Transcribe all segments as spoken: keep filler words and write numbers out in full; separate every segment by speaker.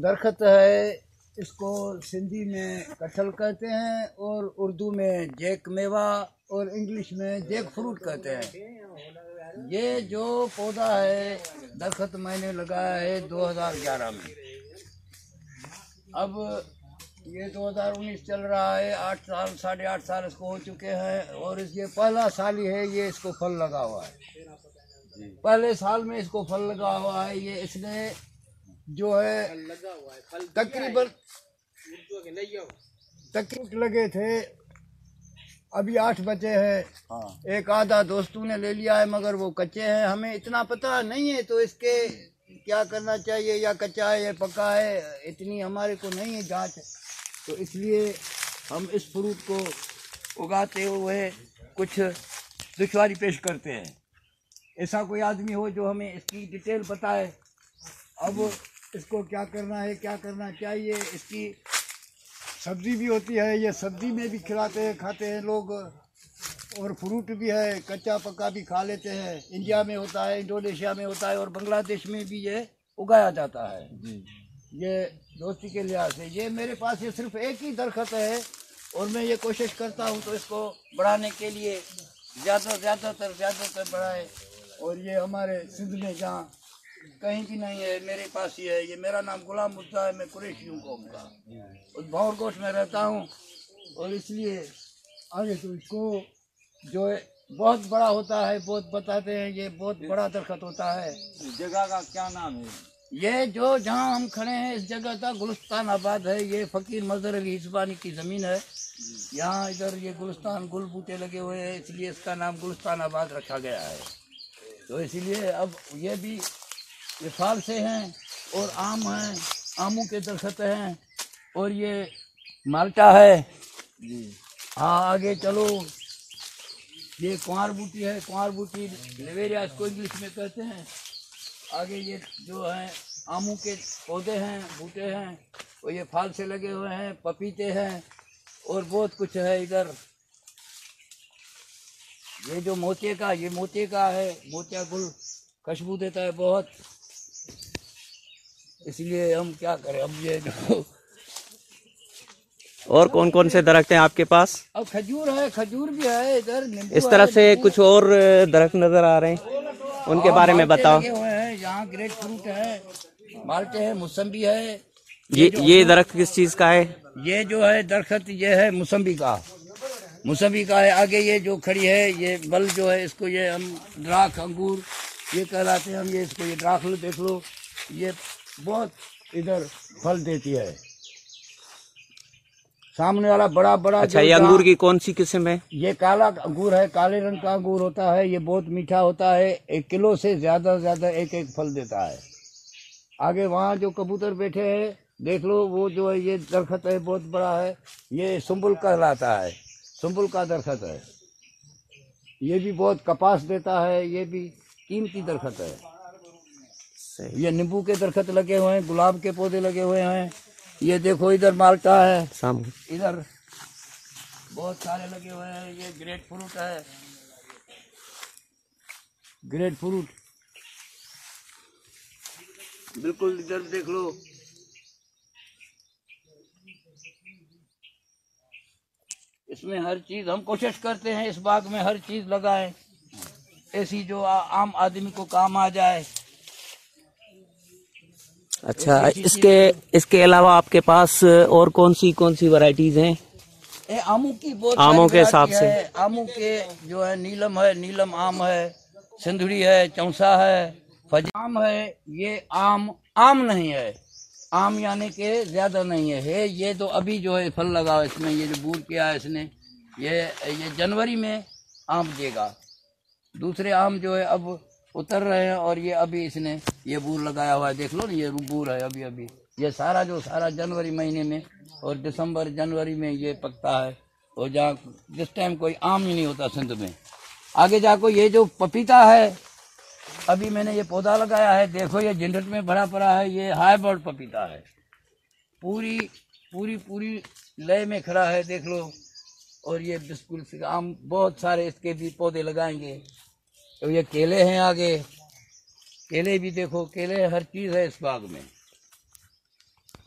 Speaker 1: दरख्त है, इसको सिंधी में कटहल कहते हैं और उर्दू में जैक मेवा और इंग्लिश में जैक फ्रूट कहते हैं। ये जो पौधा है दरख्त मैंने लगाया है दो हज़ार ग्यारह में। अब ये दो हज़ार उन्नीस चल रहा है, आठ साल साढ़े आठ साल इसको हो चुके हैं और इस ये पहला साल ही है ये इसको फल लगा हुआ है। पहले साल में इसको फल लगा हुआ है। ये इसने जो है तकरीबन तकरीबन लगे थे, अभी आठ बचे हैं। हाँ। एक आधा दोस्तों ने ले लिया है मगर वो कच्चे हैं, हमें इतना पता नहीं है तो इसके क्या करना चाहिए, या कच्चा है या पका है इतनी हमारे को नहीं है जांच, तो इसलिए हम इस फ्रूट को उगाते हुए कुछ दुश्वारी पेश करते हैं। ऐसा कोई आदमी हो जो हमें इसकी डिटेल बताए। अब इसको क्या करना है, क्या करना चाहिए। इसकी सब्ज़ी भी होती है, ये सब्ज़ी में भी खिलाते हैं, खाते हैं लोग, और फ्रूट भी है, कच्चा पका भी खा लेते हैं। इंडिया में होता है, इंडोनेशिया में होता है और बांग्लादेश में भी ये उगाया जाता है। ये दोस्ती के लिहाज से ये मेरे पास ये सिर्फ एक ही दरख्त है और मैं ये कोशिश करता हूँ तो इसको बढ़ाने के लिए ज़्यादा ज़्यादातर ज़्यादातर बढ़ाए। और ये हमारे सिंध में जहाँ कहीं भी नहीं है, मेरे पास ही है। ये मेरा नाम गुलाम मुर्तज़ा है, मैं कुरैशी हूँ कौम का, उस भौरकोट में रहता हूँ और इसलिए आगे तो इसको जो है बहुत बड़ा होता है, बहुत बताते हैं ये बहुत बड़ा दरख्त होता है।
Speaker 2: जगह का क्या नाम है?
Speaker 1: ये जो जहाँ हम खड़े हैं इस जगह का गुलिस्तान आबाद है। ये फ़कीर मज़हर अली हिस्बानी की ज़मीन है। यहाँ इधर ये गुलिस्तान गुल बूटे लगे हुए हैं, इसलिए इसका नाम गुलिस्तान आबाद रखा गया है। तो इसीलिए अब ये भी ये साल से हैं और आम हैं, आमों के दरख्त हैं और ये माल्टा है। हाँ आगे चलो, ये कुंवार बूटी है, कुंवार बूटी लेवेरिया इसको इंग्लिश में कहते हैं। आगे ये जो है आमों के पौधे हैं, बूटे हैं और ये फाल से लगे हुए हैं, पपीते हैं और बहुत कुछ है इधर। ये जो मोतिये का ये मोतिये का है, मोतिया गुल खुशबू देता है बहुत, इसलिए हम क्या करें। अब ये जो
Speaker 3: और कौन कौन से दरख्त हैं आपके पास?
Speaker 1: अब खजूर है, खजूर भी है इधर।
Speaker 3: इस तरफ से कुछ और दरख्त नजर आ रहे हैं, उनके बारे में बताओ।
Speaker 1: लगे हुए हैं यहाँ, ग्रेट फ्रूट है, माल्टे हैं, मौसम्बी है।
Speaker 3: ये ये, ये दरख्त किस चीज का है?
Speaker 1: ये जो है दरख्त ये है मौसम्बी का, मौसम्बी का है। आगे ये जो खड़ी है ये बल जो है इसको ये हम ड्राख अंगूर ये कहलाते हैं हम। ये इसको ये ड्राख लो, देख लो, ये बहुत इधर फल देती है। सामने वाला बड़ा बड़ा।
Speaker 3: अच्छा, ये अंगूर की कौन सी किस्म है?
Speaker 1: ये काला अंगूर है, काले रंग का अंगूर होता है। ये बहुत मीठा होता है, एक किलो से ज्यादा ज्यादा एक एक फल देता है। आगे वहाँ जो कबूतर बैठे हैं देख लो, वो जो है ये दरख्त है बहुत बड़ा है, ये सुम्बुल कहलाता है, सुम्बुल का दरख्त है। ये भी बहुत कपास देता है, ये भी कीमती दरख्त है। ये नींबू के दरख्त लगे हुए हैं, गुलाब के पौधे लगे हुए हैं। ये देखो इधर माल्टा है, इधर बहुत सारे लगे हुए हैं। ये ग्रेट फ्रूट है, ग्रेट फ्रूट बिल्कुल इधर देख लो। इसमें हर चीज हम कोशिश करते हैं, इस बाग में हर चीज लगाएं ऐसी जो आ, आम आदमी को काम आ जाए।
Speaker 3: अच्छा, इसके इसके अलावा आपके पास और कौन सी कौन सी वैरायटीज हैं?
Speaker 1: ए, आमों की बहुत
Speaker 3: आमों के हिसाब से
Speaker 1: आमों के जो है नीलम है, नीलम आम है, सिंधुड़ी है, चौसा है, फजाम है। ये आम आम नहीं है, आम यानी के ज्यादा नहीं है, है ये तो अभी जो है फल लगा है इसमें। ये जो बूर किया है इसने, ये ये जनवरी में आम देगा। दूसरे आम जो है अब उतर रहे हैं और ये अभी इसने ये बूर लगाया हुआ है, देख लो ना, ये बूर है अभी अभी। ये सारा जो सारा जनवरी महीने में और दिसंबर जनवरी में ये पकता है। और जहाँ जिस टाइम कोई आम ही नहीं होता सिंध में। आगे जाको ये जो पपीता है, अभी मैंने ये पौधा लगाया है, देखो ये झंझट में भरा पड़ा है। ये हाईब्रिड पपीता है, पूरी पूरी पूरी लय में खड़ा है, देख लो। और ये बिल्कुल आम बहुत सारे इसके भी पौधे लगाएंगे। तो ये केले हैं, आगे केले भी देखो, केले हर चीज है इस बाग में।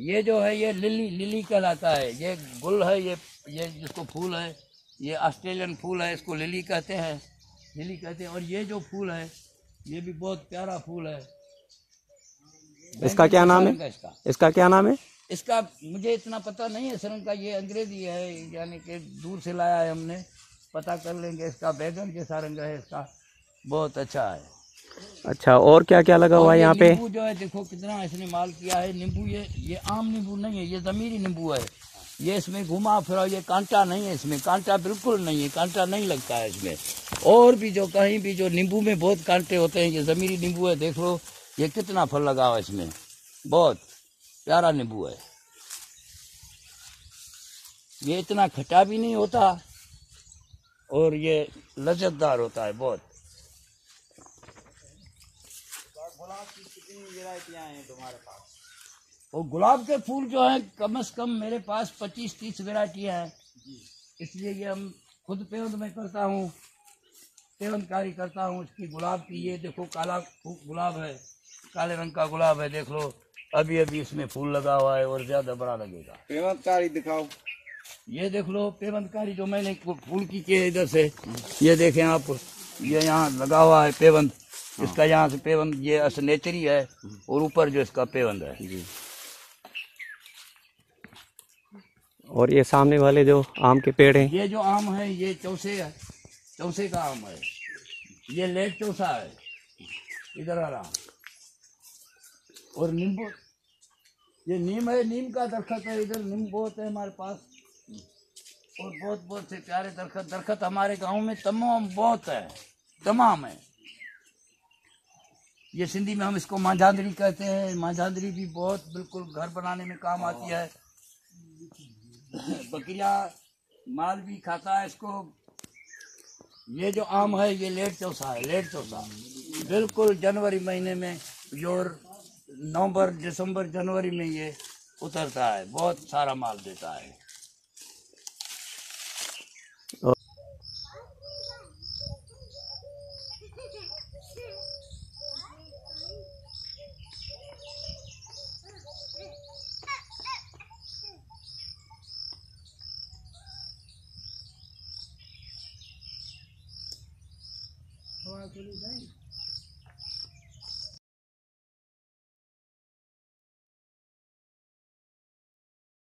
Speaker 4: ये जो है ये लिली लिली कहलाता है। ये गुल है, ये ये जिसको फूल है, ये ऑस्ट्रेलियन फूल है, इसको लिली कहते हैं, लिली कहते हैं। और ये जो फूल है ये भी बहुत प्यारा फूल है।
Speaker 3: इसका क्या नाम है?
Speaker 4: इसका
Speaker 3: इसका क्या नाम है?
Speaker 4: इसका मुझे इतना पता नहीं है सर का, ये अंग्रेजी है, यानी कि दूर से लाया है हमने, पता कर लेंगे। इसका बैगन जैसा रंग है इसका, बहुत अच्छा है।
Speaker 3: अच्छा, और क्या क्या लगा हुआ है यहाँ पे?
Speaker 4: नींबू जो है देखो कितना इसने माल किया है। नींबू ये ये आम नींबू नहीं है, ये जमीरी नींबू है। ये इसमें घुमा फिरा, ये कांटा नहीं है, इसमें कांटा बिल्कुल नहीं है, कांटा नहीं लगता है इसमें। और भी जो कहीं भी जो नींबू में बहुत कांटे होते हैं, ये जमीरी नींबू है। देख लो ये कितना फल लगा हुआ है इसमें, बहुत प्यारा नींबू है। ये इतना खट्टा भी नहीं होता और ये लज्जतदार होता है बहुत।
Speaker 2: गुलाब की कितनी वेराइटियां हैं तुम्हारे पास?
Speaker 4: और गुलाब के फूल जो है कम से कम मेरे पास पच्चीस तीस वेराइटियां हैं। इसलिए ये हम खुद पेवंद में करता हूँ, पेवंदकारी करता हूँ इसकी गुलाब की। ये देखो काला गुलाब है, काले रंग का गुलाब है, देख लो अभी अभी इसमें फूल लगा हुआ है और ज्यादा बड़ा लगेगा।
Speaker 2: पेवंदकारी दिखाओ।
Speaker 4: ये देख लो पेवंदकारी जो मैंने फूल की के इधर से, ये देखें आप, ये यहाँ लगा हुआ है पेवंद। इसका यहाँ से पेवंद ये असनेचरी है और ऊपर जो इसका पेवंद है।
Speaker 3: और ये सामने वाले जो आम के पेड़ हैं,
Speaker 4: ये जो आम है ये चौसे है, चौसे का आम है। ये लेट चौसा है इधर आ रहा। और नींबू, ये नीम है, नीम का दरख्त है इधर, नीम बहुत है हमारे पास। और बहुत बहुत से प्यारे दरख्त दरख्त हमारे गांव में तमाम बहुत है, तमाम है। ये सिंधी में हम इसको मांझांदरी कहते हैं। मांझांदरी भी बहुत बिल्कुल घर बनाने में काम आती है। बकरिया माल भी खाता है इसको। ये जो आम है ये लेट चौसा है, लेट चौसा बिल्कुल जनवरी महीने में, और नवंबर दिसंबर जनवरी में ये उतरता है, बहुत सारा माल देता है।
Speaker 1: हवा चली जाए।